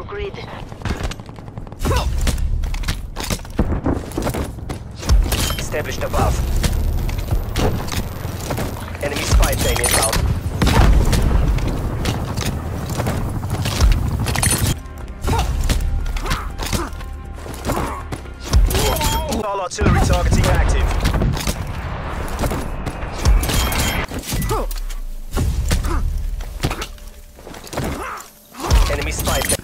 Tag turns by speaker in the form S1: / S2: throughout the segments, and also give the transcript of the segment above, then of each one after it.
S1: grid.
S2: Established above. Enemy spy plane inbound. All artillery targeting active. Enemy spy plane.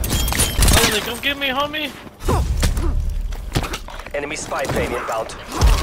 S3: Come get me, homie!
S2: Enemy spy plane inbound.